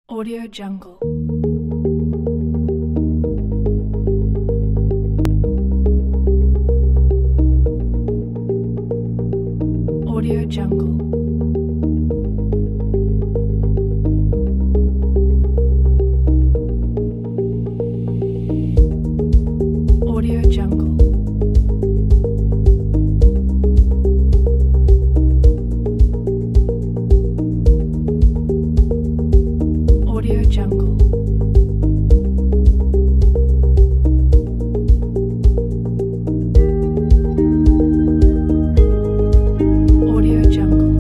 Audio Jungle. Audio Jungle. Audio Jungle. Audio Jungle. Audio Jungle.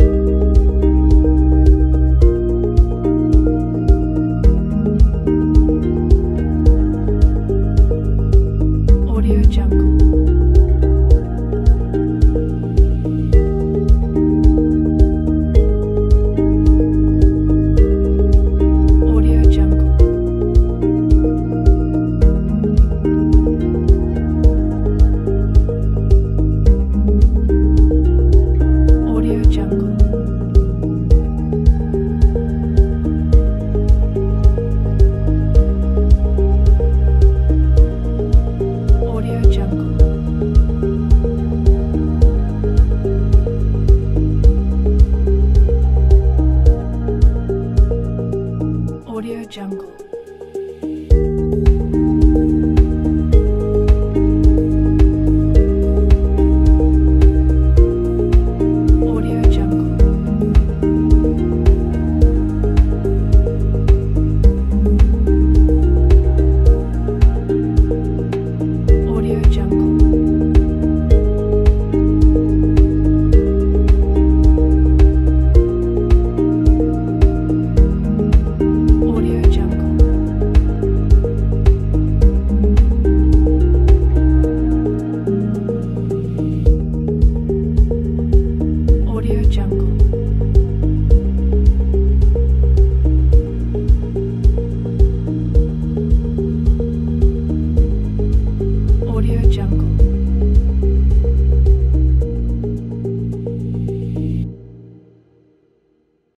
Audio Jungle. Audio Jungle. Audio Jungle. Audio Jungle. Audio Jungle. Audio Jungle. Audio Jungle. Audio Jungle. Audio Jungle. Audio Jungle.